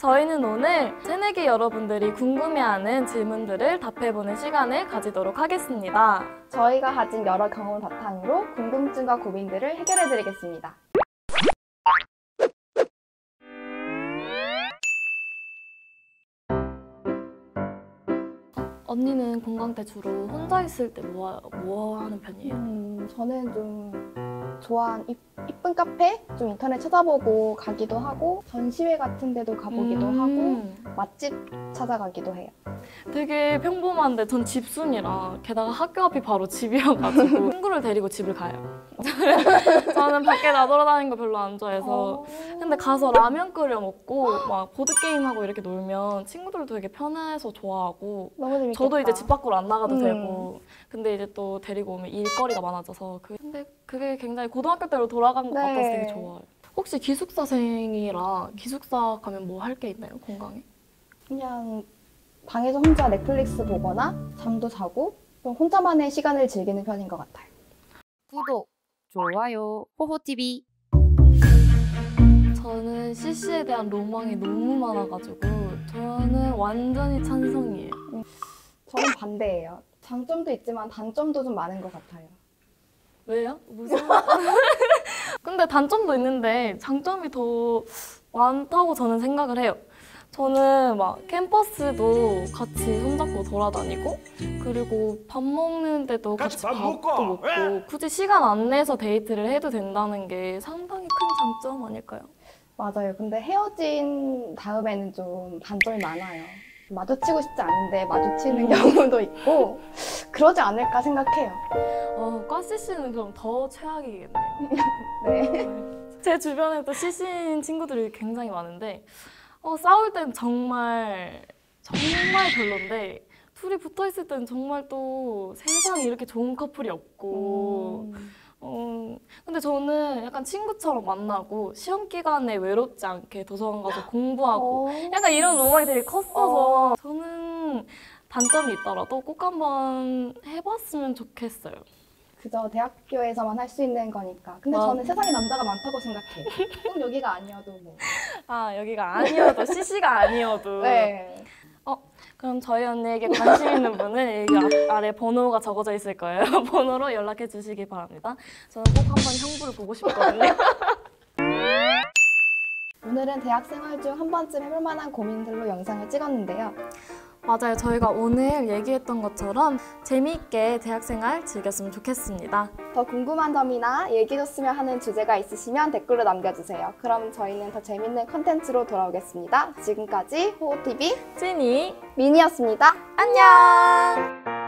저희는 오늘 새내기 여러분들이 궁금해하는 질문들을 답해보는 시간을 가지도록 하겠습니다. 저희가 가진 여러 경험을 바탕으로 궁금증과 고민들을 해결해드리겠습니다. 언니는 공강 때 주로 혼자 있을 때 뭐 하는 편이에요? 저는 좀 좋아하는 이쁜 카페 좀 인터넷 찾아보고 가기도 하고 전시회 같은 데도 가보기도 하고 맛집 찾아가기도 해요. 되게 평범한데 전 집순이라 게다가 학교 앞이 바로 집이어가지고 친구를 데리고 집을 가요. 저는 밖에 나돌아다니는 거 별로 안 좋아해서 근데 가서 라면 끓여 먹고 막 보드게임하고 이렇게 놀면 친구들도 되게 편해서 좋아하고 너무 재밌겠다. 저도 이제 집 밖으로 안 나가도 되고 근데 이제 또 데리고 오면 일거리가 많아져서 근데 그게 굉장히 고등학교 때로 돌아간 것 같아서 되게 좋아요. 혹시 기숙사생이라 기숙사 가면 뭐 할 게 있나요? 공강에? 그냥 방에서 혼자 넷플릭스 보거나 잠도 자고 좀 혼자만의 시간을 즐기는 편인 것 같아요. 구독, 좋아요, 호호TV. 저는 CC에 대한 로망이 너무 많아가지고 저는 완전히 찬성이에요. 저는 반대예요. 장점도 있지만 단점도 좀 많은 것 같아요. 왜요? 무슨 근데 단점도 있는데 장점이 더 많다고 저는 생각을 해요. 저는 막 캠퍼스도 같이 손잡고 돌아다니고 그리고 밥 먹는데도 같이 밥도 먹고 굳이 시간 안 내서 데이트를 해도 된다는 게 상당히 큰 장점 아닐까요? 맞아요. 근데 헤어진 다음에는 좀 단점이 많아요. 마주치고 싶지 않은데 마주치는 경우도 있고 그러지 않을까 생각해요. 과 CC는 그럼 더 최악이겠네요. 네. 제 주변에도 CC인 친구들이 굉장히 많은데 싸울 땐 정말 별론데 둘이 붙어있을 땐 정말 또 세상에 이렇게 좋은 커플이 없고 근데 저는 약간 친구처럼 만나고 시험 기간에 외롭지 않게 도서관 가서 공부하고 약간 이런 로망이 되게 컸어서 저는 단점이 있더라도 꼭 한번 해봤으면 좋겠어요. 그저 대학교에서만 할 수 있는 거니까. 근데 저는 세상에 남자가 많다고 생각해요. 꼭 여기가 아니어도 뭐. 여기가 아니어도 CC가 아니어도. 네. 그럼 저희 언니에게 관심 있는 분은 여기 아래 번호가 적어져 있을 거예요. 번호로 연락해 주시기 바랍니다. 저는 꼭 한번 형부를 보고 싶거든요. 오늘은 대학 생활 중 한 번쯤 해볼 만한 고민들로 영상을 찍었는데요. 맞아요. 저희가 오늘 얘기했던 것처럼 재미있게 대학생활 즐겼으면 좋겠습니다. 더 궁금한 점이나 얘기해줬으면 하는 주제가 있으시면 댓글로 남겨주세요. 그럼 저희는 더 재밌는 컨텐츠로 돌아오겠습니다. 지금까지 호호TV 찐이 미니였습니다. 안녕!